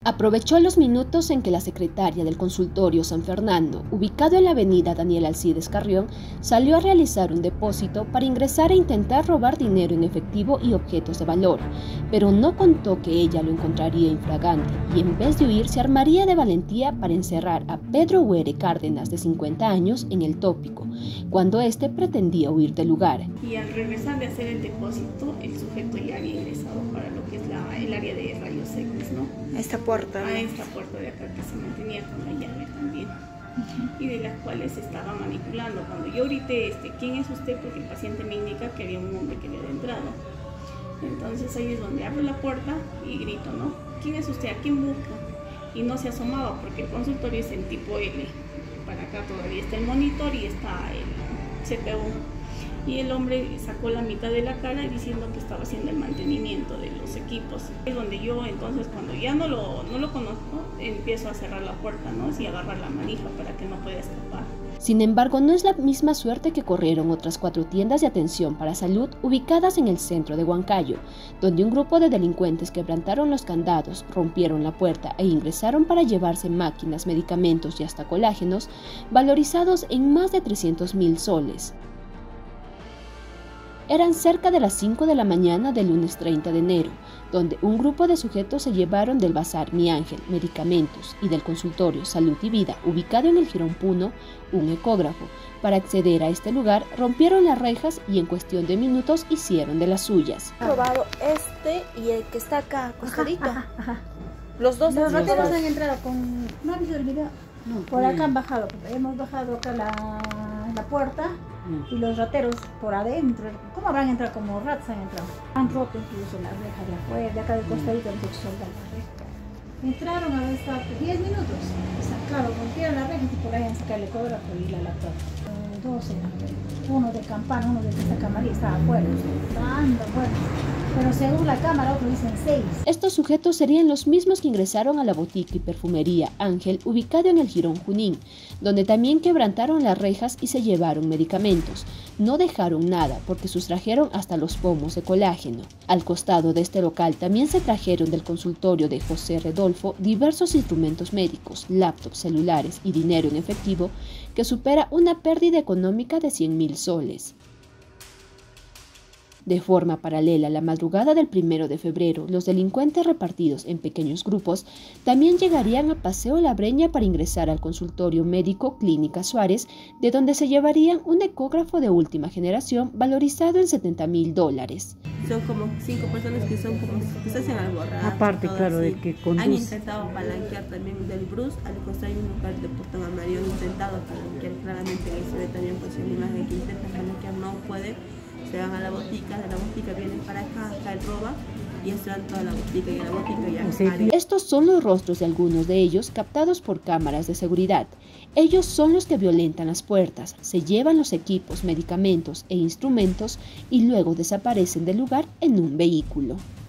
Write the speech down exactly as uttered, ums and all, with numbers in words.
Aprovechó los minutos en que la secretaria del consultorio San Fernando, ubicado en la avenida Daniel Alcides Carrión, salió a realizar un depósito para ingresar e intentar robar dinero en efectivo y objetos de valor, pero no contó que ella lo encontraría infragante y en vez de huir se armaría de valentía para encerrar a Pedro Huere Cárdenas, de cincuenta años, en el tópico, cuando éste pretendía huir del lugar. Y al regresar de hacer el depósito, el sujeto ya había ingresado para lo que es la, el área de rayos X, ¿no? Esta puerta. A esta puerta de acá que se mantenía con la llave también. Uh-huh. Y de las cuales se estaba manipulando. Cuando yo grité, este, ¿quién es usted? Porque el paciente me indica que había un hombre que había entrado. Entonces ahí es donde abro la puerta y grito, ¿no? ¿Quién es usted? ¿A quién busca? Y no se asomaba porque el consultorio es en tipo L. Para acá todavía está el monitor y está el C P U. Y el hombre sacó la mitad de la cara diciendo que estaba haciendo el mantenimiento de los equipos. Es donde yo entonces, cuando ya no lo, no lo conozco, empiezo a cerrar la puerta, ¿no? Y agarrar la manija para que no pueda escapar. Sin embargo, no es la misma suerte que corrieron otras cuatro tiendas de atención para salud ubicadas en el centro de Huancayo, donde un grupo de delincuentes quebrantaron los candados, rompieron la puerta e ingresaron para llevarse máquinas, medicamentos y hasta colágenos, valorizados en más de trescientos mil soles. Eran cerca de las cinco de la mañana del lunes treinta de enero, donde un grupo de sujetos se llevaron del bazar Mi Ángel, medicamentos, y del consultorio Salud y Vida, ubicado en el Jirón Puno, un ecógrafo. Para acceder a este lugar, rompieron las rejas y en cuestión de minutos hicieron de las suyas. He probado este y el que está acá, acostadito. Ajá, ajá, ajá. Los dos. Los rateros han entrado con... ¿No has visto el video? No, por acá han bajado, hemos bajado acá la, la puerta y los rateros por adentro. ¿Cómo habrán entrado? Como ratas han entrado. Han roto incluso la reja de afuera, de acá del costadito han hecho soldar la reja. Entraron a estar diez minutos, sacaron, rompieron la reja y por ahí han sacado el ecógrafo y la laptop. Eh, dos eran, uno de campana, uno de esta camarilla estaba afuera, anda afuera. Pero según la cámara, otros dicen seis. Estos sujetos serían los mismos que ingresaron a la botica y perfumería Ángel, ubicado en el Jirón Junín, donde también quebrantaron las rejas y se llevaron medicamentos. No dejaron nada porque sustrajeron hasta los pomos de colágeno. Al costado de este local también se trajeron del consultorio de José Redolfo diversos instrumentos médicos, laptops, celulares y dinero en efectivo que supera una pérdida económica de cien mil soles. De forma paralela, la madrugada del primero de febrero, los delincuentes repartidos en pequeños grupos también llegarían a Paseo La Breña para ingresar al consultorio médico Clínica Suárez, de donde se llevarían un ecógrafo de última generación valorizado en setenta mil dólares. Son como cinco personas que son como que se hacen algo raro. Aparte, claro, del que conduce. Han intentado palanquear también del Bruce, al costado hay un lugar de Portón Amarillo, han intentado palanquear, claramente ahí se ve también pues en la imagen que intenta palanquear, no puede. Se van a la botica, de la botica vienen para acá, acá el roba y entran toda la botica y la botica ya sale. Estos son los rostros de algunos de ellos captados por cámaras de seguridad. Ellos son los que violentan las puertas, se llevan los equipos, medicamentos e instrumentos y luego desaparecen del lugar en un vehículo.